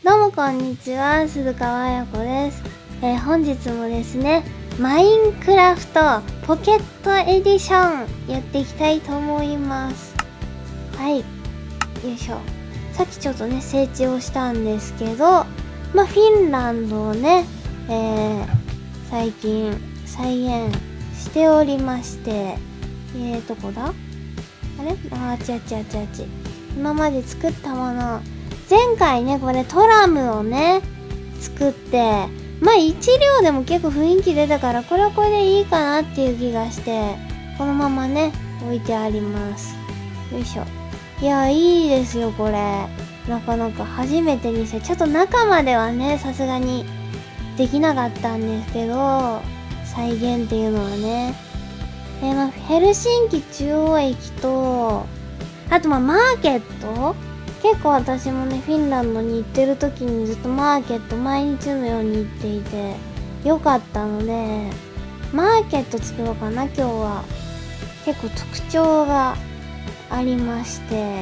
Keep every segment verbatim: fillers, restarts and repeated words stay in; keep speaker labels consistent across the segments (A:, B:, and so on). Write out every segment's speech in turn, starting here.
A: どうもこんにちは、鈴川彩子です。えー、本日もですね、マインクラフトポケットエディションやっていきたいと思います。はい、よいしょ。さっきちょっとね、整地をしたんですけど、まあ、フィンランドをね、えー、最近再現しておりまして、えー、どこだあれあー、違う違う違う違う。今まで作ったもの、前回ね、これトラムをね、作って、まあ一両でも結構雰囲気出たから、これはこれでいいかなっていう気がして、このままね、置いてあります。よいしょ。いや、いいですよ、これ。なかなか初めてにして、ちょっと中まではね、さすがにできなかったんですけど、再現っていうのはね。えー、まあ、ヘルシンキ中央駅と、あとまあマーケット結構私もね、フィンランドに行ってる時にずっとマーケット毎日のように行っていて、よかったので、マーケット作ろうかな、今日は。結構特徴がありまして、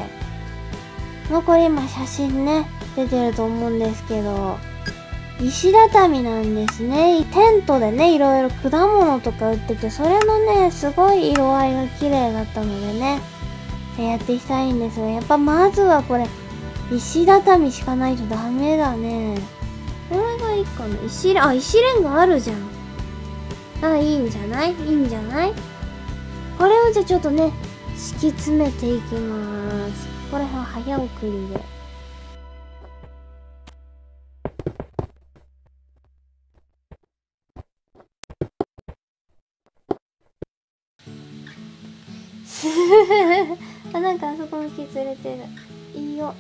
A: まあこれ今写真ね、出てると思うんですけど、石畳なんですね。テントでね、いろいろ果物とか売ってて、それのね、すごい色合いが綺麗だったのでね、やっていきたいんですが、やっぱまずはこれ、石畳しかないとダメだね。これがいいかな。石レン、あ、石レンガあるじゃん。あ、いいんじゃないいいんじゃないこれをじゃあちょっとね、敷き詰めていきまーす。これは早送りで。あ、なんかあそこも削れてる。いいよ。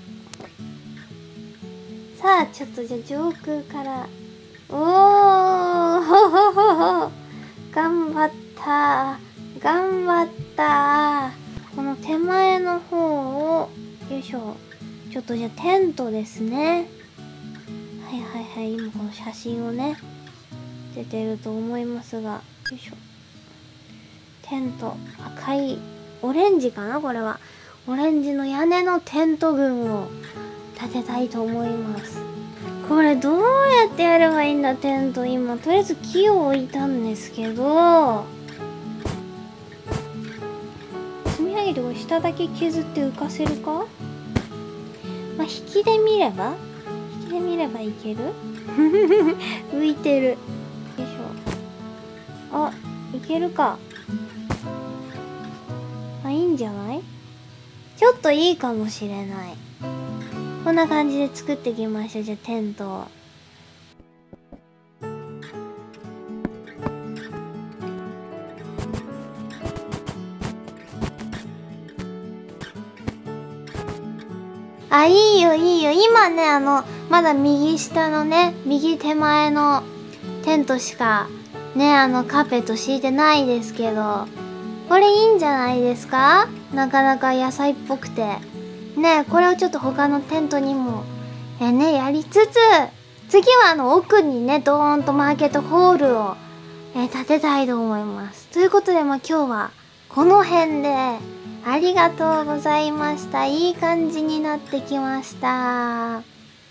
A: さあ、ちょっとじゃあ上空から。おーほほほほ頑張ったー。頑張ったー。この手前の方を、よいしょ。ちょっとじゃあテントですね。はいはいはい。今この写真をね、出てると思いますが、よいしょ。テント、赤い、オレンジかなこれは。オレンジの屋根のテント群を建てたいと思います。これどうやってやればいいんだテント。今とりあえず木を置いたんですけど、積み上げてこれ下だけ削って浮かせるか。まあ引きで見れば引きで見ればいける浮いてる。よいしょ。あ、いけるか。あ、いいんじゃない。ちょっといいかもしれない。こんな感じで作っていきましょう。じゃあテントを。あ、いいよいいよ。今ね、あの、まだ右下のね、右手前のテントしか、ね、あの、カーペット敷いてないですけど、これいいんじゃないですか？なかなか野菜っぽくて。ね、これをちょっと他のテントにも、えね、やりつつ、次はあの、奥にね、ドーンとマーケットホールを、え建てたいと思います。ということで、まあ今日は、この辺で、ありがとうございました。いい感じになってきました。